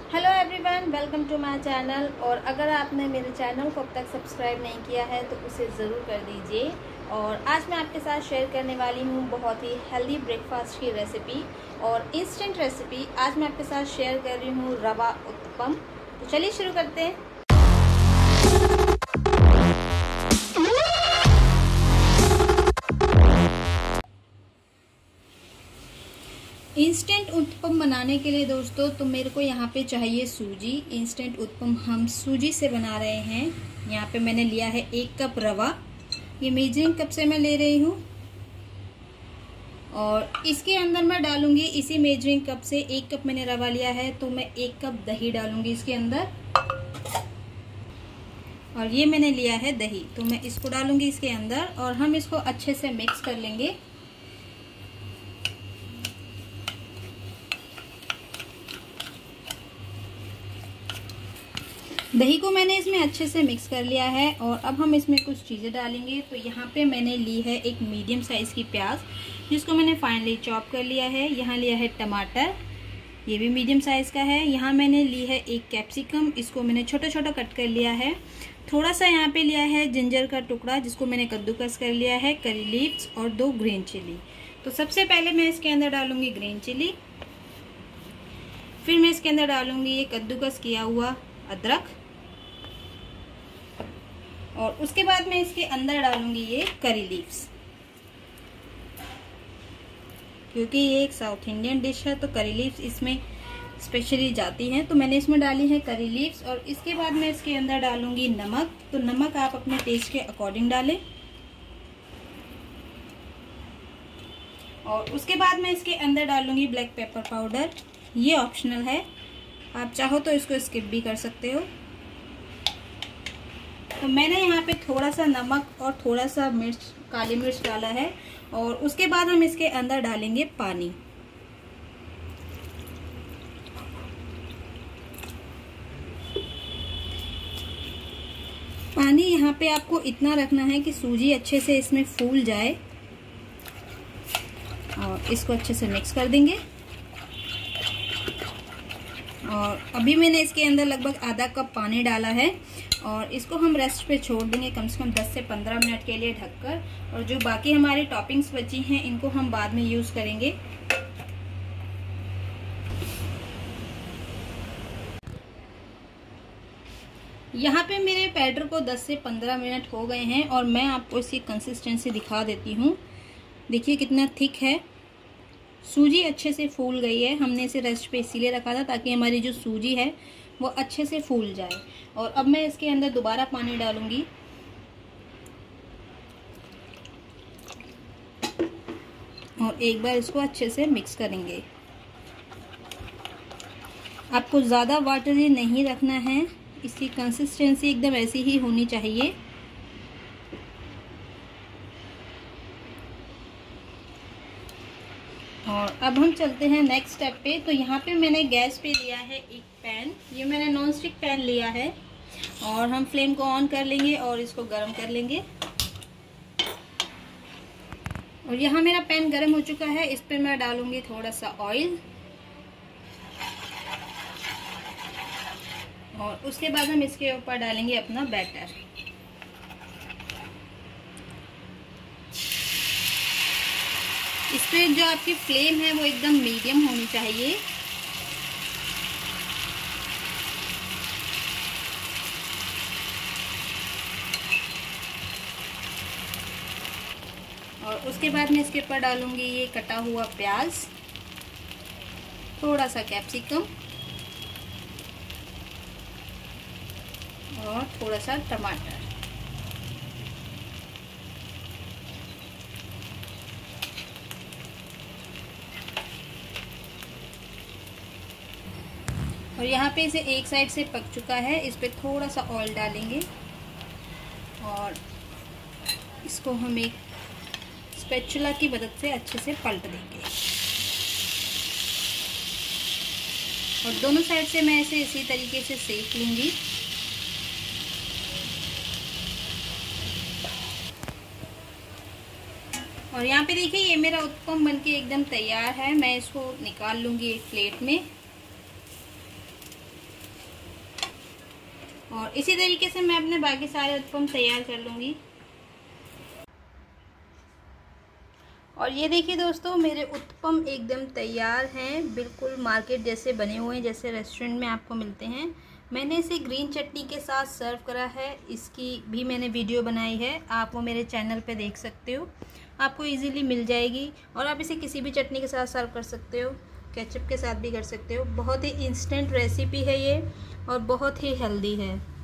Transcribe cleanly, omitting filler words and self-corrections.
Hello everyone, welcome to my channel. और अगर आपने मेरे चैनल को अब तक सब्सक्राइब नहीं किया है तो उसे ज़रूर कर दीजिए। और आज मैं आपके साथ शेयर करने वाली हूँ बहुत ही हेल्दी ब्रेकफास्ट की रेसिपी और इंस्टेंट रेसिपी। आज मैं आपके साथ शेयर कर रही हूँ रवा उत्तपम। तो चलिए शुरू करते हैं। इंस्टेंट उत्तपम बनाने के लिए दोस्तों तो मेरे को यहाँ पे चाहिए सूजी। इंस्टेंट उत्तपम हम सूजी से बना रहे हैं। यहाँ पे मैंने लिया है 1 कप रवा। ये मेजरिंग कप से मैं ले रही हूँ और इसके अंदर मैं डालूंगी इसी मेजरिंग कप से 1 कप मैंने रवा लिया है तो मैं 1 कप दही डालूंगी इसके अंदर। और ये मैंने लिया है दही तो मैं इसको डालूंगी इसके अंदर और हम इसको अच्छे से मिक्स कर लेंगे। दही को मैंने इसमें अच्छे से मिक्स कर लिया है और अब हम इसमें कुछ चीज़ें डालेंगे। तो यहाँ पे मैंने ली है एक मीडियम साइज़ की प्याज जिसको मैंने फाइनली चॉप कर लिया है। यहाँ लिया है टमाटर, ये भी मीडियम साइज़ का है। यहाँ मैंने ली है एक कैप्सिकम, इसको मैंने छोटा छोटा कट कर लिया है। थोड़ा सा यहाँ पे लिया है जिंजर का टुकड़ा जिसको मैंने कद्दूकस कर लिया है, करी लीव्स और 2 ग्रीन चिली। तो सबसे पहले मैं इसके अंदर डालूंगी ग्रीन चिली, फिर मैं इसके अंदर डालूंगी ये कद्दूकस किया हुआ अदरक और उसके बाद मैं इसके अंदर डालूंगी ये करी लीव्स। क्योंकि ये एक साउथ इंडियन डिश है तो करी लीव्स इसमें स्पेशली जाती हैं, तो मैंने इसमें डाली है करी लीव्स। और इसके बाद मैं इसके अंदर डालूंगी नमक। तो नमक आप अपने टेस्ट के अकॉर्डिंग डालें। और उसके बाद मैं इसके अंदर डालूंगी ब्लैक पेपर पाउडर। ये ऑप्शनल है, आप चाहो तो इसको स्किप भी कर सकते हो। तो मैंने यहाँ पे थोड़ा सा नमक और थोड़ा सा मिर्च, काली मिर्च डाला है। और उसके बाद हम इसके अंदर डालेंगे पानी। पानी यहाँ पे आपको इतना रखना है कि सूजी अच्छे से इसमें फूल जाए और इसको अच्छे से मिक्स कर देंगे। और अभी मैंने इसके अंदर लगभग आधा कप पानी डाला है और इसको हम रेस्ट पे छोड़ देंगे कम से कम 10 से 15 मिनट के लिए ढककर। और जो बाकी हमारी टॉपिंग्स बची हैं इनको हम बाद में यूज करेंगे। यहाँ पे मेरे बैटर को 10 से 15 मिनट हो गए हैं और मैं आपको इसकी कंसिस्टेंसी दिखा देती हूँ। देखिए कितना थिक है, सूजी अच्छे से फूल गई है। हमने इसे रेस्ट पे इसीलिए रखा था ताकि हमारी जो सूजी है वो अच्छे से फूल जाए। और अब मैं इसके अंदर दोबारा पानी डालूंगी और एक बार इसको अच्छे से मिक्स करेंगे। आपको ज़्यादा वाटरी नहीं रखना है, इसकी कंसिस्टेंसी एकदम ऐसी ही होनी चाहिए। और अब हम चलते हैं नेक्स्ट स्टेप पे। तो यहाँ पे मैंने गैस पे लिया है एक पैन, ये मैंने नॉन स्टिक पैन लिया है और हम फ्लेम को ऑन कर लेंगे और इसको गरम कर लेंगे। और यहाँ मेरा पैन गरम हो चुका है, इस पे मैं डालूंगी थोड़ा सा ऑयल और उसके बाद हम इसके ऊपर डालेंगे अपना बैटर। इस पे जो आपकी फ्लेम है वो एकदम मीडियम होनी चाहिए। और उसके बाद मैं इसके ऊपर डालूंगी ये कटा हुआ प्याज, थोड़ा सा कैप्सिकम और थोड़ा सा टमाटर। और यहाँ पे इसे एक साइड से पक चुका है, इस पे थोड़ा सा ऑयल डालेंगे और इसको हम एक स्पैचुला की मदद से अच्छे से पलट देंगे। और दोनों साइड से मैं इसे इसी तरीके से सेक लूंगी। और यहाँ पे देखिए ये मेरा उत्तपम बनके एकदम तैयार है। मैं इसको निकाल लूंगी एक प्लेट में। और इसी तरीके से मैं अपने बाकी सारे उत्पम तैयार कर लूँगी। और ये देखिए दोस्तों, मेरे उत्पम एकदम तैयार हैं, बिल्कुल मार्केट जैसे बने हुए हैं, जैसे रेस्टोरेंट में आपको मिलते हैं। मैंने इसे ग्रीन चटनी के साथ सर्व करा है, इसकी भी मैंने वीडियो बनाई है, आप वो मेरे चैनल पे देख सकते हो, आपको इजीली मिल जाएगी। और आप इसे किसी भी चटनी के साथ सर्व कर सकते हो, केचप के साथ भी कर सकते हो। बहुत ही इंस्टेंट रेसिपी है ये और बहुत ही हेल्दी है।